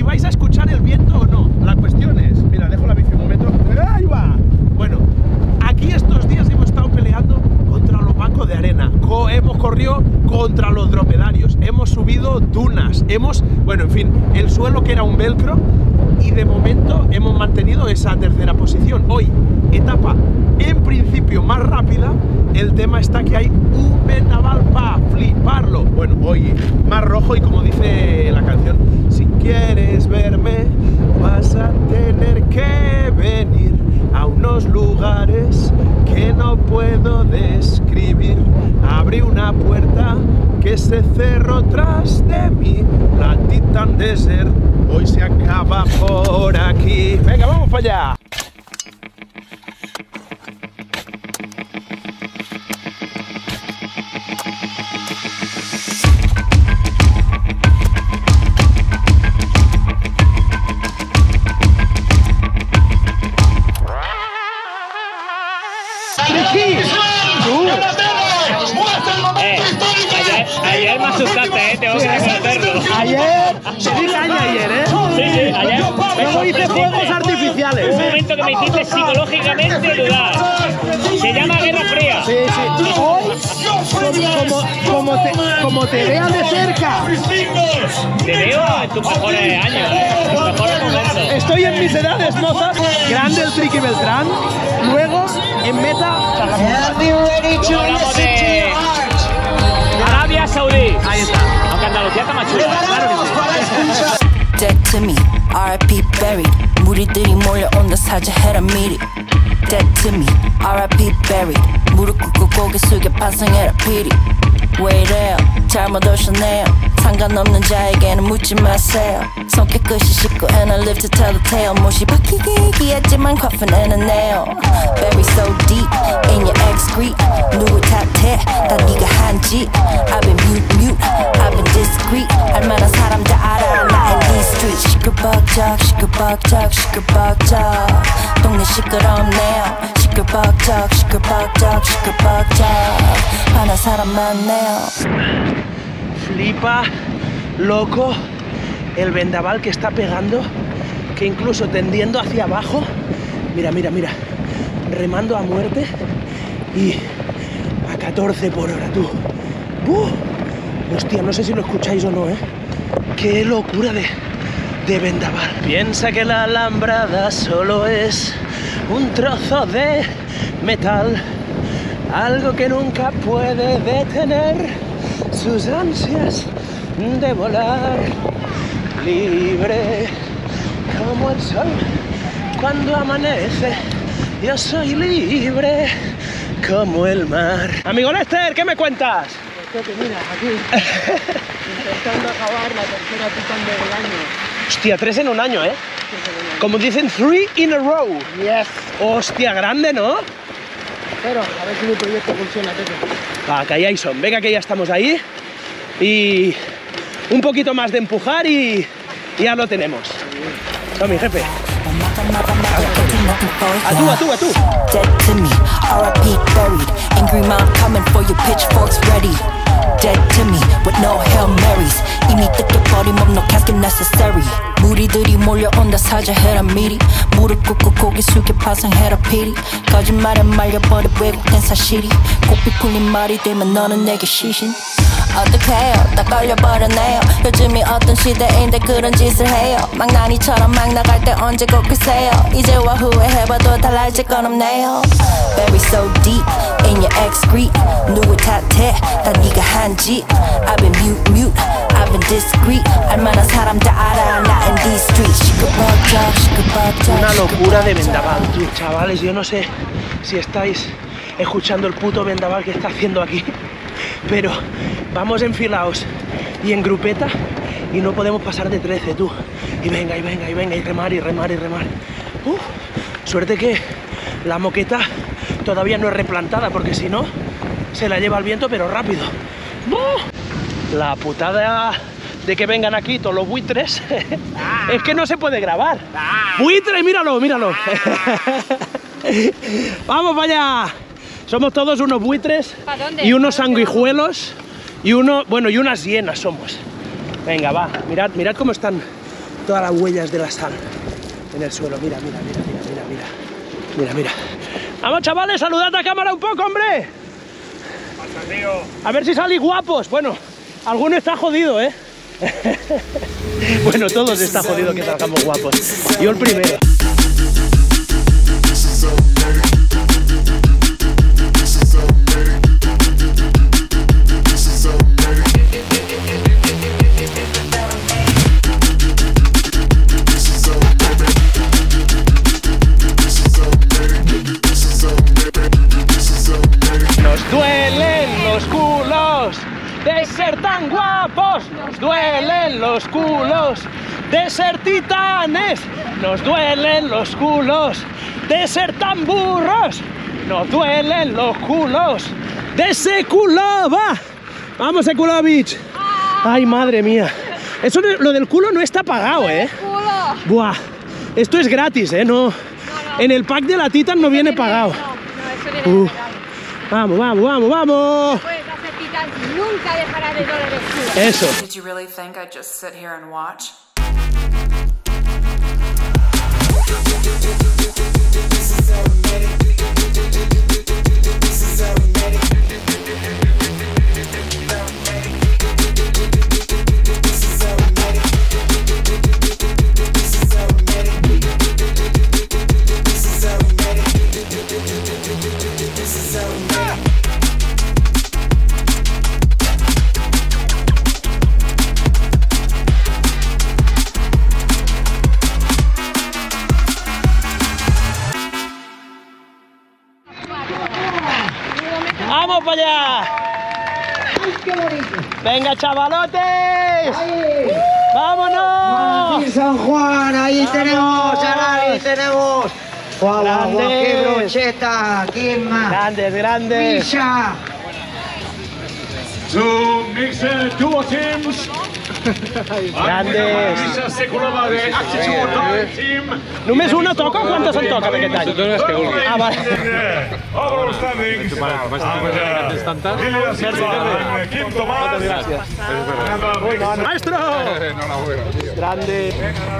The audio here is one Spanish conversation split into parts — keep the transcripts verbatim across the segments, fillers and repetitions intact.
vais a escuchar el viento o no. La cuestión es, mira, dejo la bici un momento. ¡Ahí va! Bueno, aquí estos días hemos estado peleando contra los bancos de arena, Co hemos corrido contra los dromedarios, hemos subido dunas, hemos, bueno, en fin, el suelo que era un velcro, y de momento hemos mantenido esa tercera posición. Hoy, etapa en principio más rápida, el tema está que hay un vendaval para fliparlo. Bueno, hoy más rojo y como dice la canción, si quieres verme vas a tener que venir a unos lugares que no puedo describir. Abrí una puerta que se cerró tras de mí, la Titan Desert hoy se acaba por aquí. Venga, vamos para allá. Eh, ayer, ayer me asustaste, eh, tengo que reconocerlo. Ayer, se di caña ayer, eh. Sí, sí, ayer. Luego hice fuegos artificiales. Un momento que me hiciste psicológicamente dudar. Se llama Guerra Fría. Sí, sí. Hoy, como, como, te, como te vea de cerca. Te veo en tus mejores años, eh, en tus mejores momentos. Estoy en mis edades mozas, grande el Triqui Beltrán. Luego, en meta, Luego hablamos de Arabia Saudí. ahí está. Aunque Andalucía está más chula. Claro que sí. Dead to me, R I P buried. 무리들이 몰려온다 사자해라 미리. Dead to me, R I P buried. 무릎 꿇고 고개 숙여 반성해라 피리. 왜 이래요? 잘못 오셨네요. 상관없는 자에게는 묻지 마세요. 손 깨끗이 씻고 and I live to tell the tale. 못이 박히기 했지만 coffin and a nail. Bury so deep in your excrete. 누굴 탓해? 다 네가 한 짓. I've been mute mute, I've been discreet. 알만한 사람 다 알아 나 in these streets. 시끌벅적 시끌벅적 시끌벅적. 동네 시끄럽네요. 시끌벅적 시끌벅적 시끌벅적. 화난 사람 많네요. Flipa, loco, el vendaval que está pegando, que incluso tendiendo hacia abajo, mira, mira, mira, remando a muerte y a catorce por hora, tú. ¡Uh! Hostia, no sé si lo escucháis o no, ¿eh? ¡Qué locura de, de vendaval! Piensa que la alambrada solo es un trozo de metal, algo que nunca puede detener sus ansias de volar libre como el sol cuando amanece. Yo soy libre como el mar. Amigo Lester, ¿qué me cuentas? Pues que mira, aquí intentando acabar la tercera Titan del año. Hostia, tres en un año, ¿eh? Como dicen, three in a row. Yes. Hostia, grande, ¿no? Pero a ver si mi proyecto funciona, Teco. Va, que ahí son. Venga, que ya estamos ahí. Y un poquito más de empujar y ya lo tenemos. Son mi jefe. A tú, a tú, a tú. Dead to me, R I P buried. Angry mouth coming for your pitchforks ready. Dead to me with no Hail Marys. 이미 뜯겨버림 없는 no casket necessary. 무리들이 몰려온다 사자해라 미리. 무릎 꿇고 고개 숙여 파상해라 피리. 거짓말에 말려버려 왜곡된 사실이. 고삐 풀린 말이 되면 너는 내게 시신. 어떡해요 다 걸려버렸네요. 요즘이 어떤 시대인데 그런 짓을 해요. 망나니처럼 막 나갈 때 언제 꺾으세요. 이제와 후회해봐도 달라질 건 없네요. Bury so deep in your excrete. 누굴 탓해 다 네가 한 짓. I've been mute mute, I've been discreet. 알만한 사람 다 알아 나 in these streets. 시끌벅적 시끌벅적. Una locura de vendaval, tú, chavales. Yo no sé si estáis escuchando el puto vendaval que está haciendo aquí, pero vamos enfilados y en grupeta y no podemos pasar de trece, tú. Y venga, y venga, y venga, y remar, y remar, y remar. Uf, suerte que la moqueta todavía no es replantada, porque si no, se la lleva el viento, pero rápido. ¡Uh! La putada de que vengan aquí todos los buitres es que no se puede grabar. ¡Buitre, míralo, míralo! ¡Vamos para allá! Somos todos unos buitres y unos sanguijuelos y uno, bueno, y unas hienas somos. Venga, va, mirad, mirad cómo están todas las huellas de la sal en el suelo. Mira, mira, mira, mira, mira, mira. Mira, mira. Vamos, chavales, saludad a cámara un poco, hombre. A ver si salís guapos. Bueno, alguno está jodido, ¿eh? Bueno, todos está jodido que salgamos guapos. Yo el primero. Nos duelen los culos de ser tan guapos, nos duelen los culos de ser titanes, nos duelen los culos de ser tan burros, nos duelen los culos de Sekulova. Vamos, Sekulovic. Ay, madre mía. Eso, lo del culo no está pagado, ¿eh? Buah. Esto es gratis, ¿eh? No. En el pack de la Titan no viene pagado. Uh. Vamos, vamos, vamos, vamos. Puedes hacer Titan, nunca dejará de doler el culo. Eso. Did you really think I'd just sit here and watch? ¡Vamos para allá! ¡Venga, chavalotes! ¡Ahí! ¡Vámonos! Aquí San Juan, ahí ¡Vamos! tenemos, ahí tenemos. ¡Guau, guau, guau, qué ¡Grandes! brocheta! ¿Quién más? Grandes, grandes. Misha. Two mixed duo teams. Grandes. Misha Sekulova de Actitude Team. Només una toca o quantes en toca d'aquest any? Totes les que vulguis. Ah, vale. Overall standings. Quim Tomàs. ¡Maestro! Grande.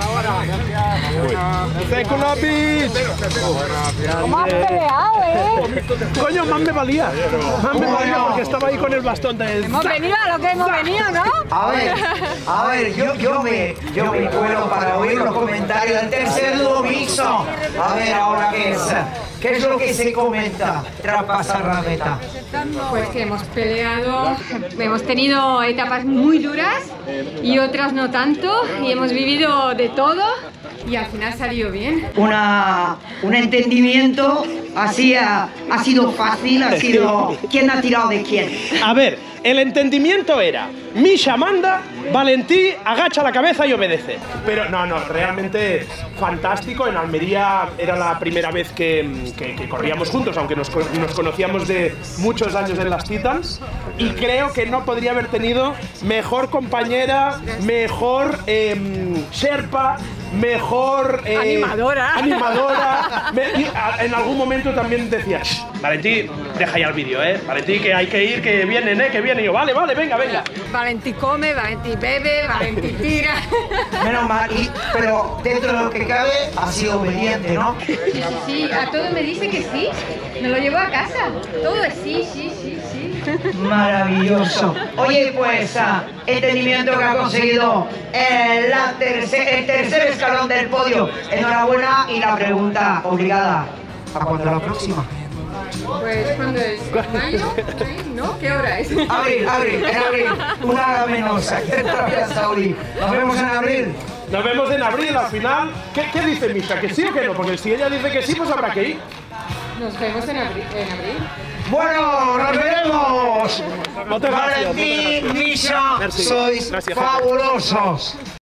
Sekulovic. ¿Cómo has peleado, eh? Coño, más me valía. Más me valía porque estaba ahí con el bastón de... Hemos venido a lo que hemos venido, ¿no? A ver, a ver, yo, yo me, yo me cuelo para oír los comentarios del tercer dúo mixto. A ver, ahora qué es, qué es lo que se comenta tras pasar la meta. Pues que hemos peleado, hemos tenido etapas muy duras y otras no tanto, y hemos vivido de todo y al final salió bien. Una, un entendimiento así ha, ha sido fácil, ha sido quién ha tirado de quién. A ver, el entendimiento era Misha manda, Valentí agacha la cabeza y obedece. Pero no, no, realmente fantástico. En Almería era la primera vez que, que, que corríamos juntos, aunque nos, nos conocíamos de muchos años en las Titans. Y creo que no podría haber tenido mejor compañera, mejor eh, Sherpa, mejor... Eh, Animadora. Animadora. Me, y a, en algún momento también decía, Valentí, deja ya el vídeo, ¿eh? Valentí, que hay que ir, que vienen, ¿eh? Que vienen. Y yo, vale, vale, venga, venga. Valentí come, Valentí bebe, Valentí tira. Menos mal, y, pero dentro de lo que cabe ha sido obediente, ¿no? Sí, sí, sí, a todo me dice que sí, me lo llevo a casa. Todo es sí, sí, sí, sí. Maravilloso. Oye, pues, ah, entendimiento que ha conseguido el, la tercer, el tercer escalón del podio. Enhorabuena, y la pregunta obligada. ¿A cuándo la próxima? Pues cuando es mayo, ¿no? ¿Qué hora es? Abril, abril, en abril. Una hora menos. Gracias, Saudi. Nos vemos en abril. Nos vemos en abril al final. ¿Qué, qué dice Misha? ¿Que sí o que no? Porque si ella dice que sí, pues habrá que ir. Nos vemos en abril. En abril. Bueno, nos veremos. Muchas gracias. Valentín, Misha, Merci. sois Gracias. fabulosos.